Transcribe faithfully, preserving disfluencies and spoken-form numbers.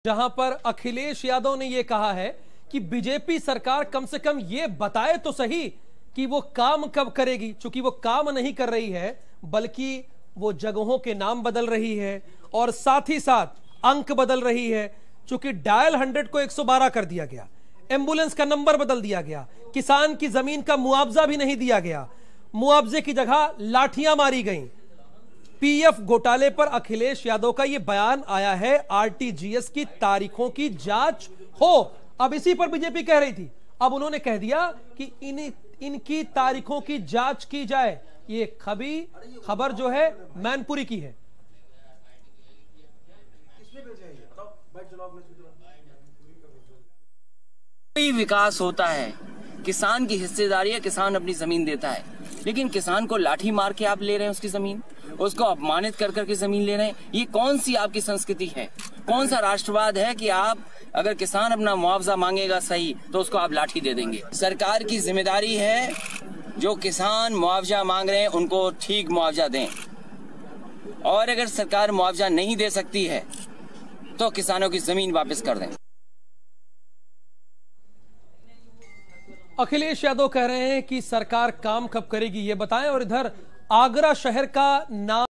जहां पर अखिलेश यादव ने यह कहा है कि बीजेपी सरकार कम से कम यह बताए तो सही कि वो काम कब करेगी। चूंकि वो काम नहीं कर रही है बल्कि वो जगहों के नाम बदल रही है और साथ ही साथ अंक बदल रही है। चूंकि डायल हंड्रेड को एक सौ बारह कर दिया गया, एम्बुलेंस का नंबर बदल दिया गया, किसान की जमीन का मुआवजा भी नहीं दिया गया, मुआवजे की जगह लाठियां मारी गईं। पीएफ घोटाले पर अखिलेश यादव का यह बयान आया है, आरटीजीएस की तारीखों की जांच हो। अब इसी पर बीजेपी कह रही थी, अब उन्होंने कह दिया कि इन इनकी तारीखों की जांच की जाए। ये खबी खबर जो है मैनपुरी की है। कोई विकास होता है, किसान की हिस्सेदारी है, किसान अपनी जमीन देता है, लेकिन किसान को लाठी मार के आप ले रहे हैं उसकी जमीन, उसको अपमानित कर करके जमीन ले रहे हैं। ये कौन सी आपकी संस्कृति है? कौन सा राष्ट्रवाद है कि आप अगर किसान अपना मुआवजा मांगेगा सही तो उसको आप लाठी दे देंगे? सरकार की जिम्मेदारी है जो किसान मुआवजा मांग रहे हैं उनको ठीक मुआवजा दें, और अगर सरकार मुआवजा नहीं दे सकती है तो किसानों की जमीन वापस कर दें। अखिलेश यादव कह रहे हैं कि सरकार काम कब करेगी ये बताएं, और इधर आगरा शहर का नाम